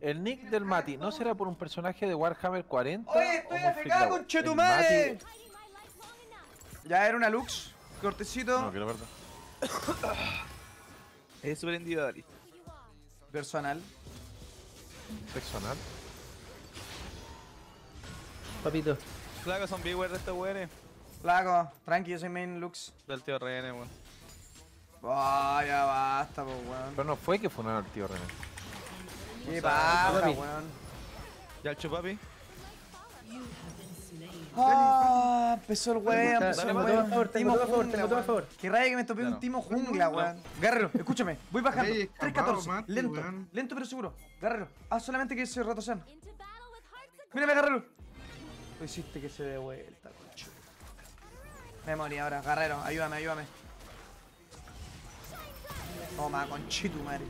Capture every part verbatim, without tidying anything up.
el nick del Mati, ¿no será por un personaje de Warhammer cuarenta? Oye, estoy o afecado, Murphy? conchetumare. Mati... Ya era una Lux, cortecito. No, quiero verlo. Es súper individualista. Personal. Personal. Papito. Claro, son viewers de estos weones. Flaco, tranqui, yo soy main Lux. Del tío René, weón. Oh, ya basta, pues, weón. Pero no fue que fue al tío René. ¿Qué No pasa, papi. weón? Ya el chupapi. Ah, empezó el weón, Dale, empezó el tengo todo a weón. favor, tengo Timo todo a favor, jungla, tengo todo a weón. favor. Qué raya que me topé Ya un no. timo jungla, weón. Guerrero, escúchame, voy bajando. Ey, tres escapado, catorce, Mati, lento, weón. lento, lento pero seguro. Guerrero, haz solamente que se rotación. Mírame, Guerrero. Lo hiciste que se dé vuelta, concho. Me morí ahora, Guerrero, ayúdame, ayúdame. Toma, conchito, madre.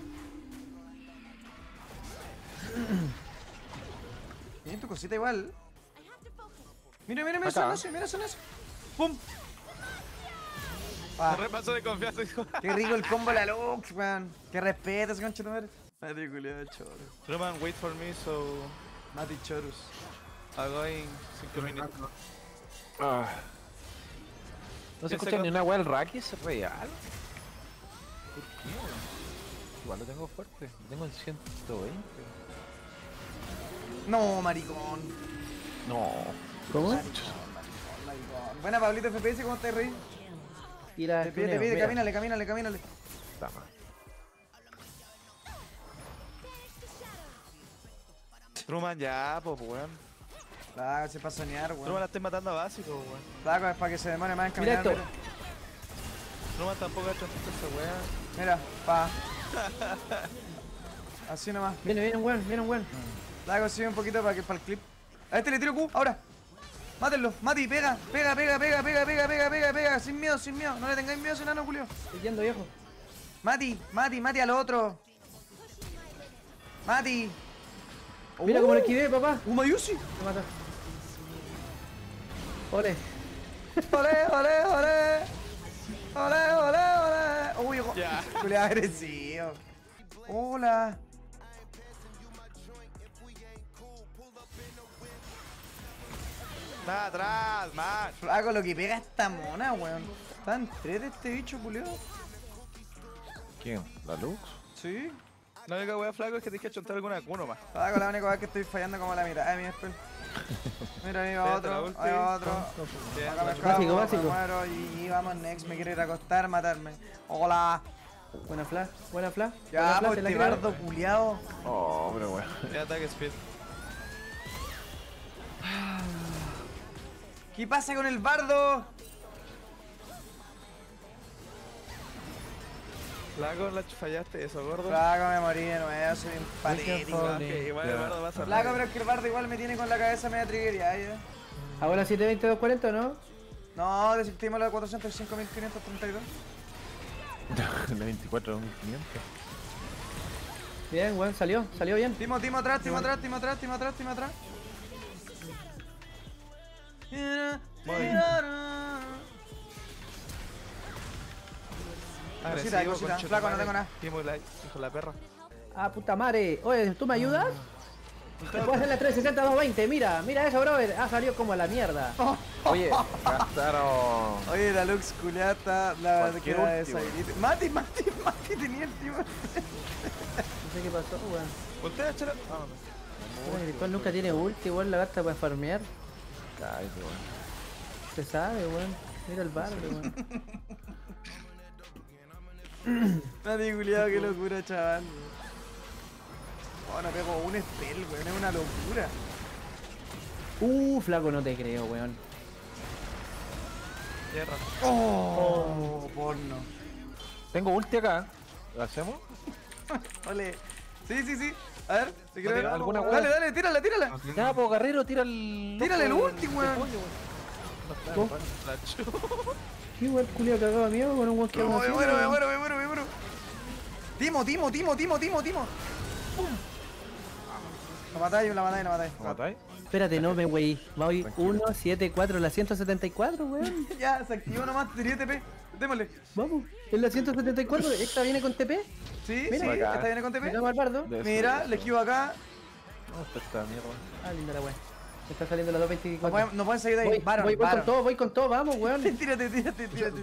Tiene tu cosita igual. Mira, mira, mira, Acá. son eso, mira, son eso. ¡Pum! Ah, Repaso de confianza, hijo. qué rico el combo de la Lux, weón. Qué respeto ese conchito, madre. Mati culiado, choro. Roman, wait for me, so Mati chorus. I'm going cinco minutos. Ah. No se Ese escucha co- ni una weá del Raki, es real. ¿Por qué, weón? Igual lo tengo fuerte, lo tengo en ciento veinte. No, maricón. No. ¿Cómo? Maricón, maricón. Buena, Pablito F P S, ¿cómo estás, rey? Y la Te pide, te pide, camínale, camínale, camínale. Está mal. Truman, ya, po, weón. Flaco, se para soñar, Truman weón. la estoy matando a básico, weón. Flaco, es para que se demore más en Mira caminar. esto. Truman tampoco ha hecho esta weá. Mira, pa. Así nomás. Viene, viene un weón, viene un weón. Flaco, sigue un poquito para que para el clip. A este le tiro Q, ahora. Mátenlo, Mati, pega, pega, pega, pega, pega, pega, pega, pega, pega, sin miedo, sin miedo. No le tengáis miedo a ese enano, Julio. Estoy yendo, viejo. Mati, Mati, Mati al otro. Mati. Mira cómo lo esquivé, papá. Umayusi. Me mata. Ole. Olé, olé, olé. Olé, olé, olé. Uy, ojo. Ya. Julio agresivo. Hola. Está atrás, man. Flaco, lo que pega esta mona, weón. Está en tres de este bicho, Julio. ¿Quién? ¿La Lux? Sí. La única weá flaco es que te dije chontar alguna cuno más. Flaco, la única vez que estoy fallando como la mitad. Ay, mi spell. Mira, ahí va Espérate, la otro, ulti. ahí va otro. Bien, Acá me la escapo, Básico, me básico. muero y, y vamos next, me quiere ir a acostar, matarme. Hola. Buena flash, buena flash. Ya, buena flash, pues te la este creo. bardo culiao. Oh, pero weón. Ya ataque speed. ¿Qué pasa con el bardo? Flaco, la fallaste eso, gordo. Flaco, me morí de nuevo, soy un patético. Ah, que igual el bardo va a ser. Flaco, pero es que el bardo igual me tiene con la cabeza media triggería, ya. Ahora siete veinte, dos cuarenta, ¿no? No, desactivamos la de cuatrocientos cinco mil quinientos treinta y dos. La veinticuatro mil quinientos. Bien, weón, salió, salió bien. Timo, timo atrás, timo atrás, timo atrás, timo atrás, timo atrás. Cosita, Agresivo, cosita. concha Flaco, tu no tengo madre. nada. Timo la, hijo de la perra. Ah, puta madre. Oye, ¿tú me ayudas? Te puedo hacer la trescientos sesenta, doscientos veinte, mira, mira eso, brother. Ah, salió como a la mierda. Oye, gastaron. Oye, la Lux culiata, la que Cualquier era de último. esa. Mati, Mati, Mati tenía el timo. No sé qué pasó, weón. Ustedes, chela. Ah, no. Bueno, el Cristóbal nunca tiene ulti, weón, la gasta para farmear. Cállate, weón. Se sabe, weón. Mira el bardo, weón. Mati culiado, qué locura, chaval. Oh, no pego un spell, weón, es una locura. Uh, flaco, no te creo, weón. Tierra. Oh, porno. Tengo ulti acá. ¿Lo hacemos? Ole. Sí, sí, sí. A ver, si quieres ver. ¿Alguna Dale, weá? dale, tírala, tírala. Ya, pues Guerrero, tira el. Tírale el loco ulti, del- weón. del pollo, ¿Cómo? Flacho. ¿Qué weón culiao cagado miedo con un weón que No, aún me así, muero, me weón? muero, me muero, me muero. Timo, Timo, Timo, Timo, Timo, Timo. ¡Pum! La matáis, la matáis, la matáis. ¿Lo matáis? Espérate, no me wey. Va hoy Tranquilo. uno siete cuatro, la ciento setenta y cuatro, weón. Ya, se activó nomás, tenía T P. Démosle. Vamos. En la ciento setenta y cuatro, ¿esta viene con T P? Sí, Mira. sí, Acá. esta viene con T P. Sacamos al bardo. De eso, Mira, de le eso. esquivo acá. No, esta está mierda. Ah, linda la wea. Me está saliendo la No doscientos pueden, veinticuatro. no pueden salir de ahí. Voy, Baron, voy, voy con Baron. todo, voy con todo, vamos, weón. Tírate, tírate, tírate.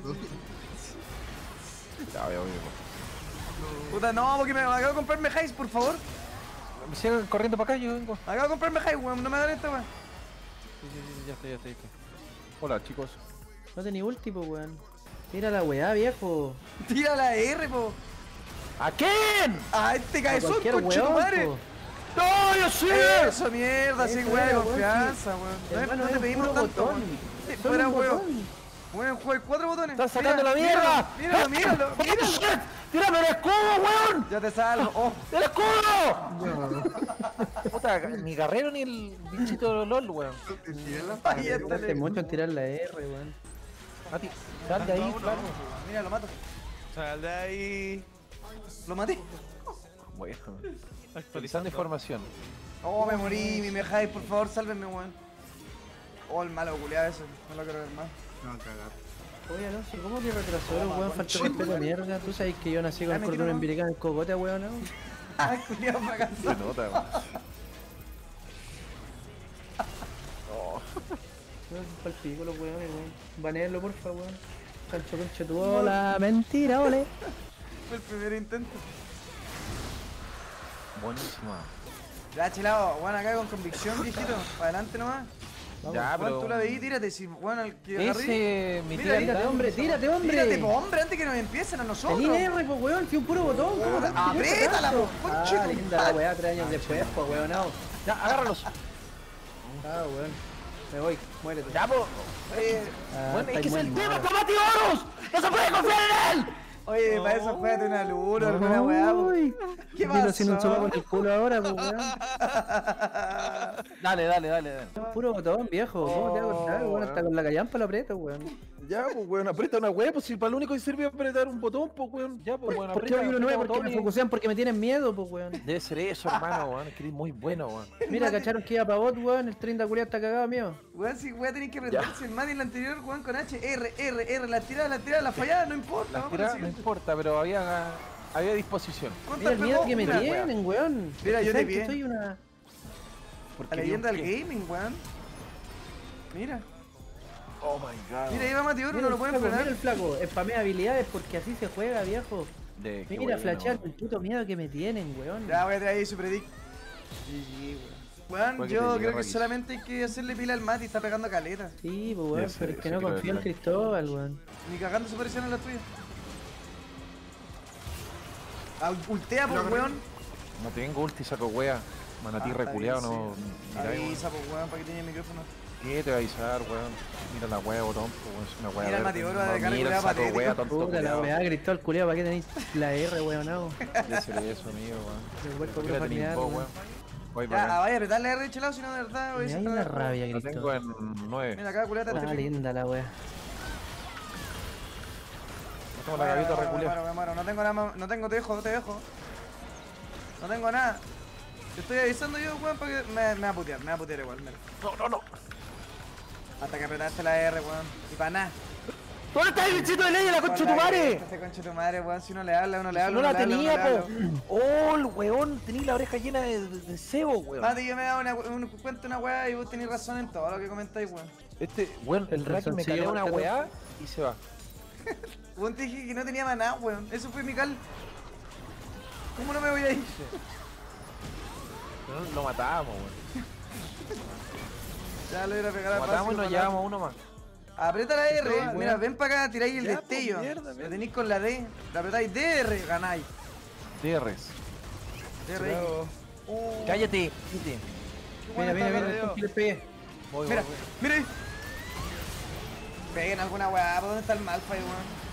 Ya, voy, voy, voy. Puta, no, porque me acabo de comprarme Heist, por favor. Me sigan corriendo para acá, yo vengo. Acabo de comprarme Heist, weón. No me dan esta, weón. Sí, sí, sí, ya estoy, ya estoy. ya estoy. Hola, chicos. No tenía ulti, po, weón. Tira la weá, viejo. Tira la R, po. ¿A quién? Ah, este A cabezón, cualquier conche tu weón, madre. po. ¡No, yo sí! Eso, mierda, sin Eso weón, era, de weón, confianza, weón. No, Hermano, no es te un pedimos puro tanto, botón. weón. Sí, Solo fuera un weón. botón. Weón, juega cuatro botones. ¡Están sacando Mira, la mierda! Míralo, míralo, míralo. míralo. ¡Tírame el escudo, weón! Ya te salgo. Oh, ¡El escudo! Puta, ni Guerrero ni el bichito LOL, weón. ahí Hace está. mucho en tirar la R, weón. Mati, sal de ahí, claro. Mira, lo mato. Sal de ahí. Lo maté. Bueno. Actualizando información. Oh, me morí, mi mejáis, por favor, sálvenme, weón. Oh, el malo culiado ese. No lo quiero ver más. Oye, Alonso, ¿cómo que retrasó el weón? Faltó respeto de mierda. ¿Tú sabes que yo nací con Ay, el me cordón tiro, ¿no? umbilical en el cogote, weón? ¿No? Ay, culiado Se fracasado. nota, weón. Pal pico los weones, weón. Banearlo, porfa, weón. Cancho, concho, tu hola. Mentira, ole. Fue el primer intento. Buenísima. Ya, chilado, weón, acá con convicción, viejito. Para adelante nomás. Ya, Weón, tú la pero. veí, tírate. Si, weón, al que agarré. Ese, mi Mira, tía. Tírate, hombre, tírate, hombre. Tírate, po, hombre, antes que nos empiecen a nosotros. Tení R, po, weón, fui un puro botón. ¿Cómo te Apriétala, po, conche Ah, tu linda la madre. weá, tres años después, po, weón. No. Ya, agárralos. Ah, weón. Me voy, muérete. Ya, po. Oye, Ah, Bueno, es que es estáis el muy tema, mal. Tomati Horus. ¡No se puede confiar en él! oye, para eso juégate una luna, alguna weá, po. Uy, ¿Qué vino sin un pasó? sopapo en el culo ahora, po, weón. Dale, dale, dale, dale. Puro botón, viejo. ¿Cómo te va a cortar, weón? Hasta con la callampa lo aprieto, weón. Ya, pues, weón, aprieta una weá, pues si para lo único que sirve es apretar un botón, pues, weón. Ya, pues, weón, ¿Por qué aprieta, hoy uno no es? aprieta Porque me botones. focusean porque me tienen miedo, pues, weón. Debe ser eso, hermano, weón. Es que eres muy bueno, weón. Mira, cacharon que iba pa' bot, weón. El tren de culiao está cagado, mío. Weón, si weón tenés que aprenderse el man en la anterior, weón, con H, R, R, R, la tirada, la tirada, la fallada, no importa. Las vamos tiradas al no siguiente. importa, pero había, había disposición. ¿Cuántas Mira el miedo pegó? que me Una. tienen, weón. Mira, yo te ¿Sabes vi. que soy una... Porque La leyenda del ¿qué? gaming, weón. Mira, Oh my god. mira, ahí va Mati Oro, Mira no el lo pueden flaco, mira frenar. el flaco. Spamea habilidades porque así se juega, viejo. De, qué Mira, bueno, flashear weón. el puto miedo que me tienen, weón. Ya voy a traer ahí su predict. G G, weón. Weón, Puede que yo te llegue creo que raíz. solamente hay que hacerle pila al Mati, está pegando caleta. Sí, pues, weón, Ya sé, pero es que eso no quiero confío en decir. Cristóbal, weón. Ni cagando su presión en la tuya. Ah, ultea, pues, weón. No tengo ulti, saco wea. Manatí Ah, reculeado, está bien, no. sí. Mira, weón. Avisa, pues, weón, para que tenga el micrófono. ¿Qué te va a avisar, weón? Mira la wea, botón, pues, weón. Es una wea. Mira el verde. Mati Oro de No, cara mira el culeado saco patético. wea, tonto Puta la culeado. weá, Cristóbal, culiao, ¿para qué tenéis la R, weón? No. Ya se le eso, amigo, weón. El cuerpo Mira, tenéis familiar, vos, weón. weón. Voy Ya, para ah, acá. vaya a apretarle R, chelado, si no, de verdad, voy a Me decir hay una todo. rabia, Lo tengo Cristóbal. en nueve. Mira, acá, culeata, Ah, te linda la weá. No tengo la gaveta Me reculeada. muero, me muero, no tengo nada más, no tengo, te dejo, te dejo. No tengo nada. Te estoy avisando yo, weón, para que me, me va a putear, me va a putear igual, mira. No, no, no. Hasta que apretaste la R, weón. Y para nada. ¿Dónde está el bichito de ley de la concha de tu madre? Este concha de tu madre, weón, si uno le habla, uno le habla. No uno la le habla, uno tenía, le habla. po. Oh, el weón, tenía la oreja llena de, de, de cebo, weón. Mati, yo me da una, un, cuento una weá y vos tenés razón en todo lo que comentáis, weón. Este, weón, el El Raki me calzoncillo calea una marcado. weá y se va. Weón, te dije que no tenía maná, weón. Eso fue mi cal. ¿Cómo no me voy a ir? Pero no- lo matábamos, weón. Ya lo voy a ir a pegar a Lo matábamos y nos llevamos uno más. Aprieta la R, weón. mira, ven para acá, tiráis el Ya, destello. pues, mierda, Lo mierda. tenéis con la D, la apretáis D R, ganáis. D Rs. D R. Uh, Cállate. Cállate. qué Mira, bueno mira, está, mira, weón. con que le pegué. Voy, Mira, voy, voy. mira ahí. Peguen alguna weá, ¿por dónde está el Malphite, weón?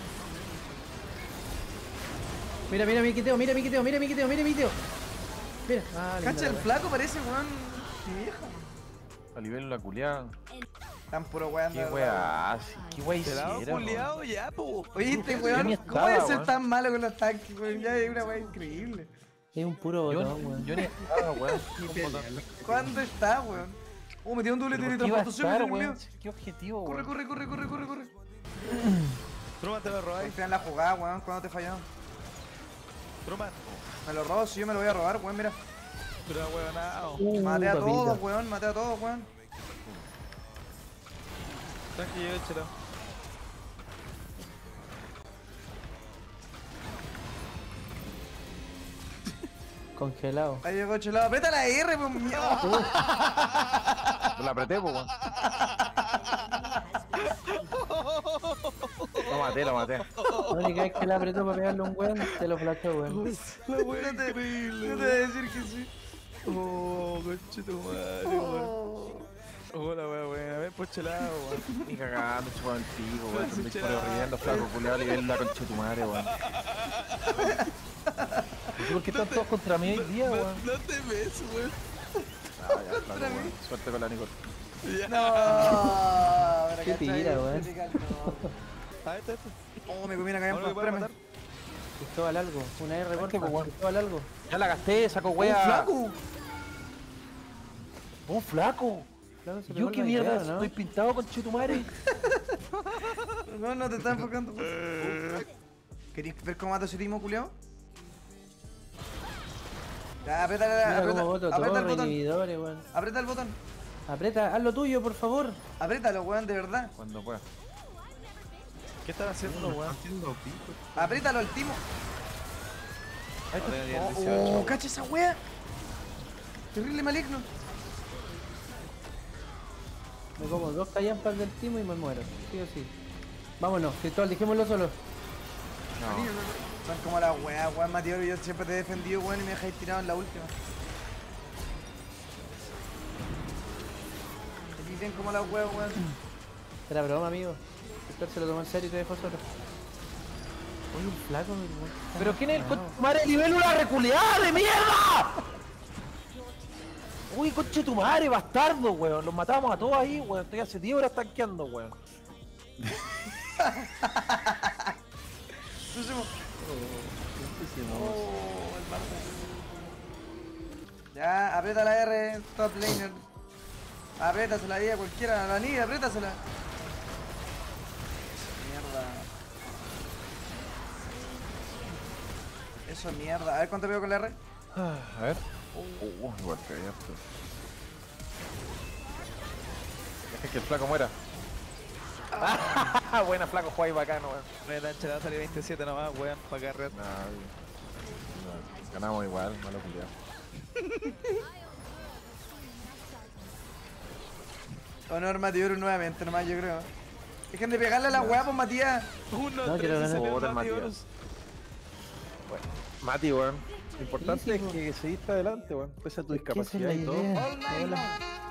Mira, mira mi quiteo, mira mi quiteo, mira mi quiteo, mira mi quiteo. Mira, ah, linda Cacha, la el weá. flaco parece, weón, mi vieja. A nivel la culiada. Están puro weón. Qué weá, sí, qué weá Te daba hicieron. culiado ya, po. Oye, este Yo weón, ni ¿cómo estaba, puede ser weón. tan malo con los tanques, weón? Ya es una weá increíble. Es un puro Yo, botón, weón. yo ni estaba, weón. ¿Cómo no? ¿Cuándo está, weón? Uh, metió un doble Pero ¿por qué iba a teletransportación, estar, mira, weón? culiao. ¿Qué objetivo, Corre, weón? corre, corre, corre, corre, corre. Truman, te lo robáis. Confía en la jugada, weón. ¿Cuándo te falló? Truman. Me lo robo, si yo me lo voy a robar, weón, mira. Pero huevonao. Uh, Maté a papita. todos, weón, maté a todos, weón. Tranqui, échalo. Congelado. Ahí llegó chelado. Aprieta la R, pues mierda. La apreté, pues, weón. Lo maté, lo maté. La única vez que la apretó para pegarle un weón, te lo flasheó, weón. La No wea te, increíble. no te voy a decir que sí. Oh, conche tu madre, weón. Oh, la wea buena. Ven, pues chelado, weón. Ni cagando, chupado el pico, weón. Sí, Estoy chela. corriendo, flaco, culiado, y ver la concha de tu madre, weón. ¿Por qué están todos contra mí hoy día, No, weón? no te ves, weón. Ah, ya, flaco, weón. Suerte con la Nicole. Ya. No, pero Qué cachai, tira, weón. critical, no. Ah, este, este. Oh, me comí una Ahora callampa, que puedo espérame. matar. Cristóbal algo. Una R, Tranqui, porfa. pues, weón. Cristóbal algo. Ya la gasté, saco ¡Un wea. flaco! ¡Un flaco! Claro, se ¿Yo pegó qué la mierda? idea, ¿no? ¿Estoy pintado con Chetumare? No, no te está enfocando. ¿Queréis ver cómo mato ese timo, culiao? Ya, aprieta, Mira aprieta, cómo voto aprieta el torre, botón. inhibidores, weón. Aprieta el botón. Aprieta, haz lo tuyo, por favor. Apriétalo, weón, de verdad. Cuando pueda. ¿Qué están haciendo, weón? Apriétalo al timo. Ahí Ahora ya el Oh, dieciocho. oh, cacha esa wea. Terrible maligno. Me como dos callampas del timo y me muero. Sí o sí. Vámonos, Cristóbal, dejémoslo solo. No. Son como las weas, weón, Mateo. Yo siempre te he defendido, weón, y me dejáis tirado en la última. Aquí ven como las weas, weón. Era broma, amigo. Cristóbal se lo tomó en serio y te dejó solo. Oye, un flaco, mi weón. ¿Pero quién es el Bravo. conchetumare de libélula reculeada de mierda? Uy, conchetumare, bastardo, weón. Los matamos a todos ahí, weón. Estoy hace diez horas tanqueando, weón. Pusimos. Oh, el marco. Ya, aprieta la R, top laner. Apriétasela ahí a cualquiera, a la niña, apriétasela. Mierda. Eso es mierda. A ver cuánto veo con la R. Ah, a ver. Uh, igual que ayer. Deja que el flaco muera. Ah, buena, flaco, juega ahí bacano, weón. Buena, chelado, salí veintisiete nomás, weón, pa' carrer. Nah, no, ganamos igual, malo culiado. Honor Mateo nuevamente nomás, yo creo. Dejen de pegarle a la weá, pues Matías. Uno, No, quiero tres, ganar. y Joder, se Matías. Dios. Bueno, Mati, weón. Lo importante Sí, sí, es que seguiste adelante, weón. Pese a tu Es que esa es discapacidad la y todo. idea. All night Hola. long.